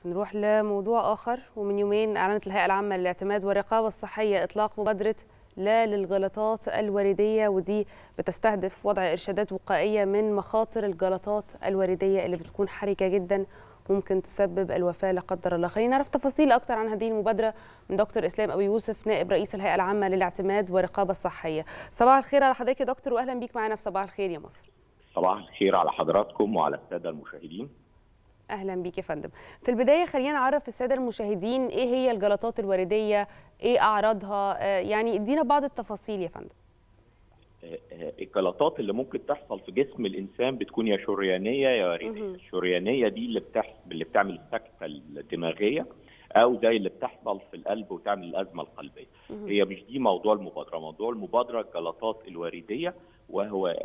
نروح لموضوع آخر. ومن يومين أعلنت الهيئة العامة للاعتماد والرقابة الصحية إطلاق مبادرة لا للجلطات الوريدية، ودي بتستهدف وضع إرشادات وقائية من مخاطر الجلطات الوريدية اللي بتكون حرجة جدا ممكن تسبب الوفاة لا قدر الله. خلينا نعرف تفاصيل أكتر عن هذه المبادرة من دكتور إسلام أبو يوسف، نائب رئيس الهيئة العامة للاعتماد والرقابة الصحية. صباح الخير على حضرتك يا دكتور، وأهلا بيك معنا في صباح الخير يا مصر. صباح الخير على حضراتكم وعلى السادة المشاهدين. اهلا بيك يا فندم. في البدايه خلينا نعرف الساده المشاهدين ايه هي الجلطات الوريديه، ايه اعراضها، يعني ادينا بعض التفاصيل يا فندم. الجلطات اللي ممكن تحصل في جسم الانسان بتكون يا شريانيه يا وريديه. الشريانيه دي اللي بتعمل السكته الدماغيه، او زي اللي بتحصل في القلب وتعمل الازمه القلبيه. هي مش دي موضوع المبادره. موضوع المبادره الجلطات الوريديه، وهو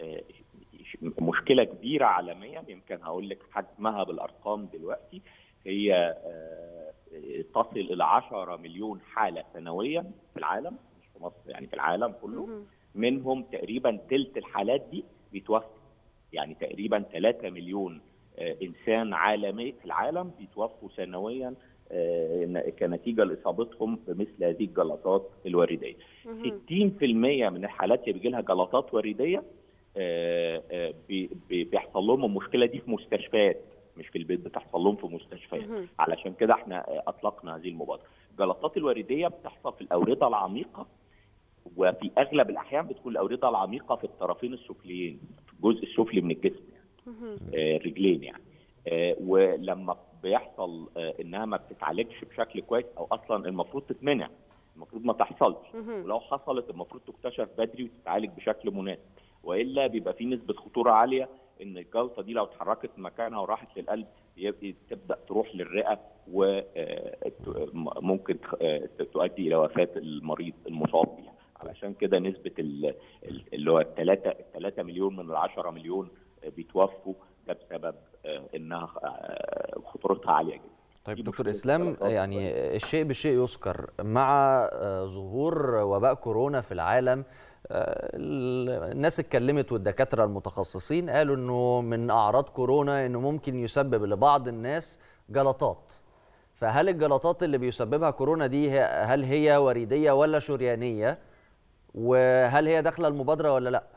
مشكله كبيره عالميا. يمكن هقول لك حجمها بالارقام دلوقتي. هي تصل الى 10 مليون حاله سنويا في العالم، مش في مصر، يعني في العالم كله. منهم تقريبا ثلث الحالات دي بيتوفوا، يعني تقريبا 3 مليون انسان عالمي في العالم بيتوفوا سنويا كنتيجه لاصابتهم بمثل هذه الجلطات الوريديه. 60% من الحالات اللي بيجي لها جلطات وريديه بيحصل لهم المشكله دي في مستشفيات، مش في البيت، بتحصل لهم في مستشفيات. علشان كده احنا اطلقنا هذه المبادره. الجلطات الوريديه بتحصل في الاورده العميقه، وفي اغلب الاحيان بتكون الاورده العميقه في الطرفين السفليين، في الجزء السفلي من الجسم، يعني الرجلين يعني. ولما بيحصل انها ما بتتعالجش بشكل كويس، او اصلا المفروض تتمنع، المفروض ما تحصلش، ولو حصلت المفروض تكتشف بدري وتتعالج بشكل مناسب، والا بيبقى في نسبه خطوره عاليه ان الجلطه دي لو اتحركت من مكانها وراحت للقلب تبدا تروح للرئه، وممكن تؤدي الى وفاه المريض المصاب بيها. علشان كده نسبه اللي هو 3 مليون من ال 10 مليون بيتوفوا ده بسبب انها خطورتها عاليه جدا. طيب دكتور اسلام، يعني الشيء بالشيء يذكر. مع ظهور وباء كورونا في العالم، الناس اتكلمت والدكاتره المتخصصين قالوا انه من اعراض كورونا انه ممكن يسبب لبعض الناس جلطات. فهل الجلطات اللي بيسببها كورونا دي هل هي وريديه ولا شريانيه؟ وهل هي داخله المبادره ولا لا؟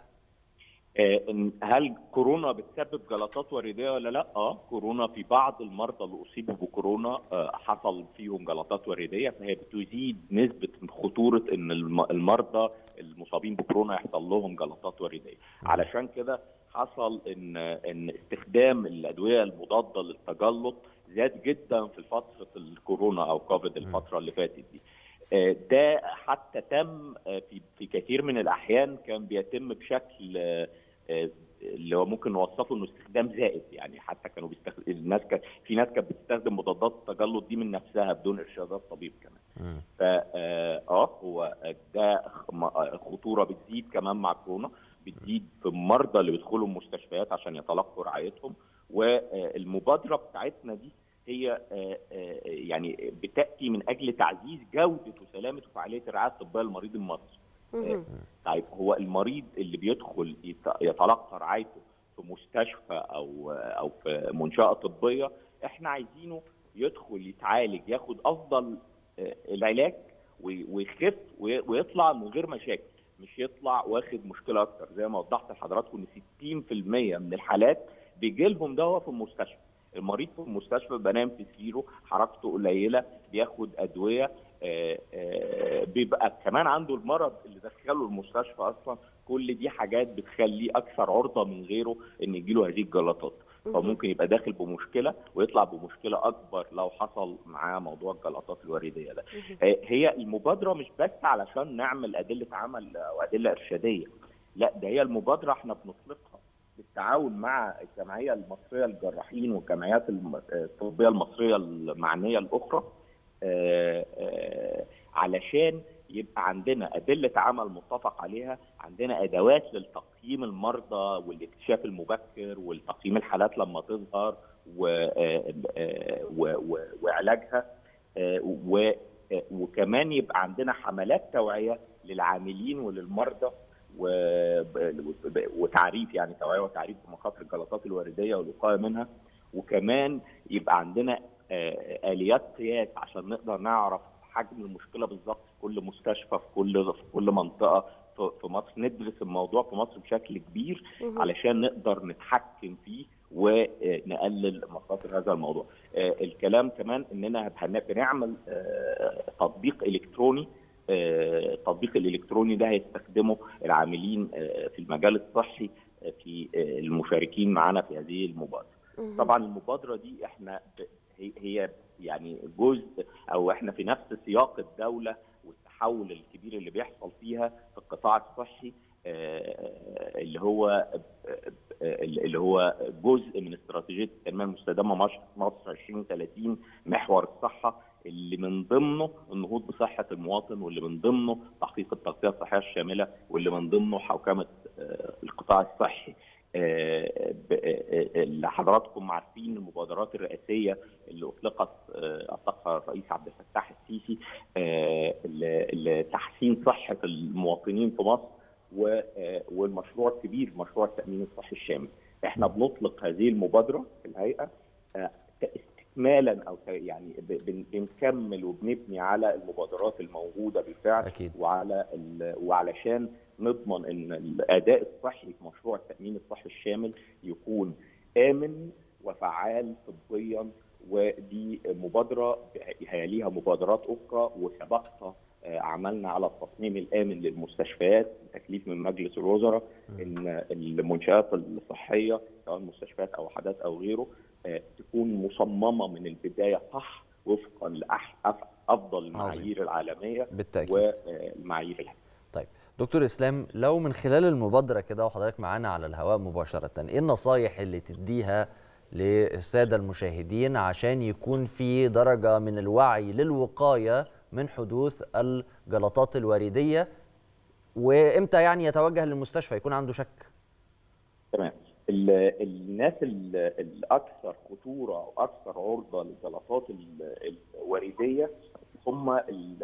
هل كورونا بتسبب جلطات وريديه ولا لا؟ كورونا في بعض المرضى اللي اصيبوا بكورونا حصل فيهم جلطات وريديه، فهي بتزيد نسبه خطوره ان المرضى المصابين بكورونا يحصل لهم جلطات وريديه. علشان كده حصل ان استخدام الادويه المضاده للتجلط زاد جدا في فتره الكورونا او كوفيد الفتره اللي فاتت دي. ده حتى تم في كثير من الاحيان كان بيتم بشكل اللي هو ممكن نوصفه انه استخدام زائد، يعني حتى كانوا في ناس كانت بتستخدم مضادات التجلط دي من نفسها بدون ارشادات طبيب كمان. هو ده خطوره بتزيد كمان مع كورونا، بتزيد في المرضى اللي بيدخلوا المستشفيات عشان يتلقوا رعايتهم. والمبادره بتاعتنا دي هي يعني بتاتي من اجل تعزيز جوده وسلامه وفعاليه الرعايه الطبيه للمريض المصري. طيب هو المريض اللي بيدخل يتلقى رعايته في مستشفى او في منشاه طبيه، احنا عايزينه يدخل يتعالج، ياخد افضل العلاج ويخف ويطلع من غير مشاكل، مش يطلع واخد مشكله اكتر. زي ما وضحت لحضراتكم ان 60% من الحالات بيجي لهم ده في المستشفى. المريض في المستشفى بينام في سريره، حركته قليله، بياخد ادويه، بيبقى كمان عنده المرض اللي دخله المستشفى اصلا. كل دي حاجات بتخليه اكثر عرضه من غيره ان يجيله هذه الجلطات، فممكن يبقى داخل بمشكله ويطلع بمشكله اكبر لو حصل معاه موضوع الجلطات الوريديه ده. هي المبادره مش بس علشان نعمل ادله عمل او ادله ارشاديه، لا، ده هي المبادره احنا بنطلقها بالتعاون مع الجمعيه المصريه للجراحين والجمعيات الطبيه المصريه المعنيه الاخرى، علشان يبقى عندنا أدلة عمل متفق عليها، عندنا أدوات للتقييم المرضى والاكتشاف المبكر والتقييم الحالات لما تظهر وعلاجها، وكمان يبقى عندنا حملات توعية للعاملين وللمرضى وتعريف، يعني توعية وتعريف بمخاطر الجلطات الوريدية والوقاية منها. وكمان يبقى عندنا اليات قياس عشان نقدر نعرف حجم المشكله بالظبط في كل مستشفى، في كل منطقه في مصر. ندرس الموضوع في مصر بشكل كبير علشان نقدر نتحكم فيه ونقلل مخاطر هذا الموضوع. الكلام كمان اننا بنعمل تطبيق الكتروني. التطبيق الالكتروني ده هيستخدمه العاملين في المجال الصحي في المشاركين معنا في هذه المبادره. طبعا المبادره دي احنا هي يعني جزء، او احنا في نفس سياق الدوله والتحول الكبير اللي بيحصل فيها في القطاع الصحي، اللي هو جزء من استراتيجيه التنميه المستدامه مصر 2030، محور الصحه اللي من ضمنه النهوض بصحه المواطن، واللي من ضمنه تحقيق التغطيه الصحيه الشامله، واللي من ضمنه حوكمه القطاع الصحي. اللي حضراتكم عارفين المبادرات الرئاسيه اللي اطلقها الرئيس عبد الفتاح السيسي لتحسين صحه المواطنين في مصر، والمشروع الكبير مشروع التامين الصحي الشامل. احنا بنطلق هذه المبادره في الهيئه استكمالا، او يعني بنكمل وبنبني على المبادرات الموجوده بالفعل. أكيد. وعلشان نضمن ان الاداء الصحي في مشروع التامين الصحي الشامل يكون امن وفعال طبيا. ودي مبادره هيليها مبادرات اخرى، وسبقها عملنا على التصميم الامن للمستشفيات بتكليف من مجلس الوزراء ان المنشآت الصحيه سواء مستشفيات او وحدات او غيره تكون مصممه من البدايه صح وفقا لافضل المعايير العالميه بالتأكيد. والمعايير الحديثه. طيب دكتور اسلام، لو من خلال المبادره كده وحضرتك معانا على الهواء مباشره، ايه النصايح اللي تديها للساده المشاهدين عشان يكون في درجه من الوعي للوقايه من حدوث الجلطات الوريديه، وامتى يعني يتوجه للمستشفى يكون عنده شك؟ تمام. الناس الاكثر خطوره او اكثر عرضه للجلطات الوريديه هم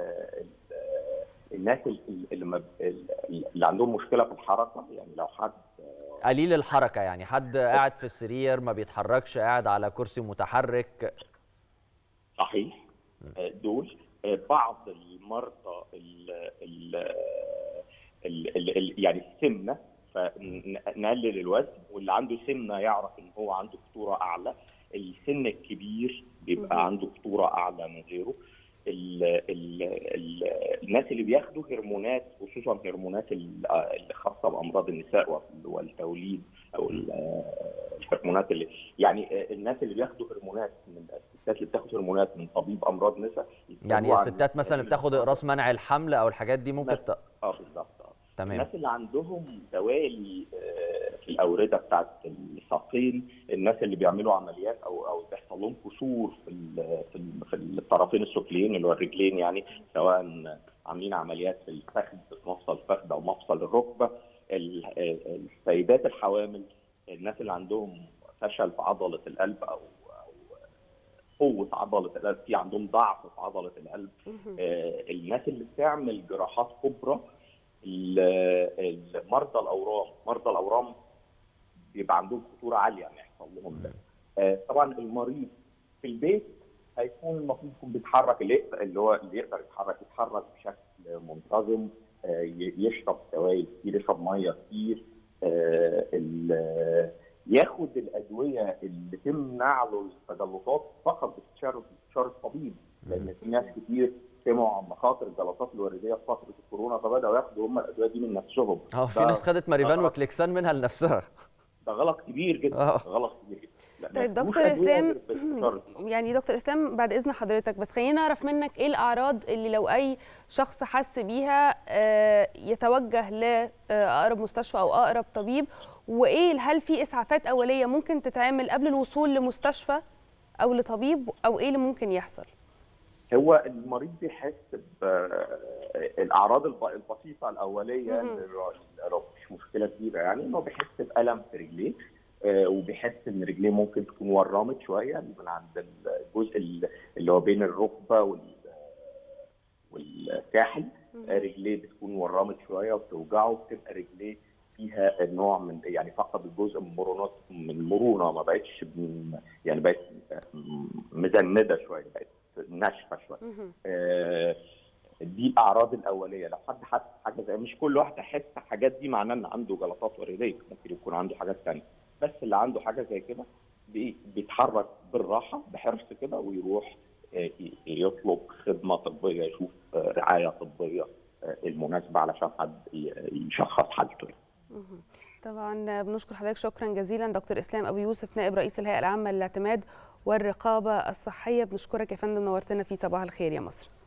الناس اللي عندهم مشكله في الحركه. يعني لو حد قليل الحركه، يعني حد قاعد في السرير ما بيتحركش، قاعد على كرسي متحرك. صحيح. دول بعض المرضى يعني السمنه، فنقلل الوزن، واللي عنده سمنه يعرف ان هو عنده خطوره اعلى. السن الكبير بيبقى عنده خطوره اعلى من غيره. الناس اللي بياخدوا هرمونات، خصوصا هرمونات اللي خاصه بامراض النساء والتوليد، او الهرمونات اللي يعني الناس اللي بياخدوا هرمونات من الستات اللي بتاخد هرمونات من طبيب امراض نساء، يعني الستات مثلا اللي بتاخد اقراص منع الحمل او الحاجات دي ممكن بالظبط. تمام. الناس اللي عندهم دوالي في الاورده بتاعت الساقين، الناس اللي بيعملوا عمليات او بيحصل لهم كسور في الطرفين السفليين اللي هو الرجلين، يعني سواء عاملين عمليات في الفخذ، في مفصل الفخذ او مفصل الركبه. السيدات الحوامل، الناس اللي عندهم فشل في عضله القلب او قوه عضله القلب، في عندهم ضعف في عضله القلب. الناس اللي بتعمل جراحات كبرى، مرضى الاورام بيبقى عندهم خطوره عاليه ان يحصل لهم ده. طبعا المريض في البيت هيكون المفروض يكون بيتحرك، اللي يقدر يتحرك بشكل منتظم، يشرب سوائل كتير، يشرب ميه كتير، ياخد الادويه اللي تمنع له التجلطات فقط باستشاره الطبيب، لان في ناس كتير سمعوا عن مخاطر الجلطات الوريديه في فتره الكورونا فبداوا ياخدوا هم الادويه دي من نفسهم. في ناس خدت ماريفان وكليكسان منها لنفسها. ده غلط كبير جدا. غلط كبير جدا. طيب دكتور اسلام، يعني دكتور اسلام بعد اذن حضرتك بس خلينا نعرف منك ايه الاعراض اللي لو اي شخص حس بيها يتوجه لاقرب مستشفى او اقرب طبيب، وايه هل في اسعافات اوليه ممكن تتعمل قبل الوصول لمستشفى او لطبيب، او ايه اللي ممكن يحصل؟ هو المريض بيحس بالاعراض البسيطه الاوليه لو مش مشكله كبيره، يعني انه بيحس بالم في رجليه، وبيحس ان رجليه ممكن تكون ورمت شويه من عند الجزء اللي هو بين الركبه والكاحل. رجليه بتكون ورمت شويه وبتوجعه، بتبقى رجليه فيها نوع من يعني فقد الجزء من المرونه، ما بقتش يعني بقت مزنده شويه، بقت ناشفه شويه. دي الاعراض الاوليه. لو حد حس حاجه زي، مش كل واحد يحس حاجات دي معناه ان عنده جلطات وريديه، ممكن يكون عنده حاجات ثانيه، بس اللي عنده حاجه زي كده بيتحرك بالراحه بحرص كده ويروح يطلب خدمه طبيه، يشوف رعايه طبيه المناسبه علشان حد يشخص حالته. طبعا بنشكر حضرتك شكرا جزيلا دكتور اسلام ابو يوسف نائب رئيس الهيئه العامه للاعتماد والرقابه الصحيه. بنشكرك يا فندم، نورتنا في صباح الخير يا مصر.